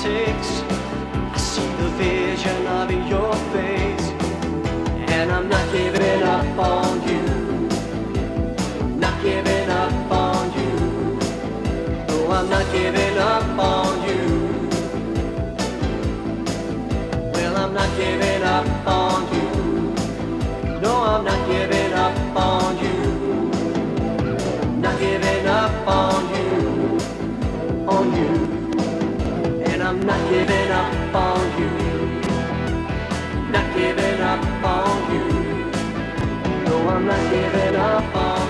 takes. I see the vision of your face, and I'm not giving up on you. Not giving up on you. No, I'm not giving up on you. Well, I'm not giving up on you. No, I'm not giving up on you. Not giving up on you. On you. And I'm not giving up on you. Not giving up on you. No, I'm not giving up on you.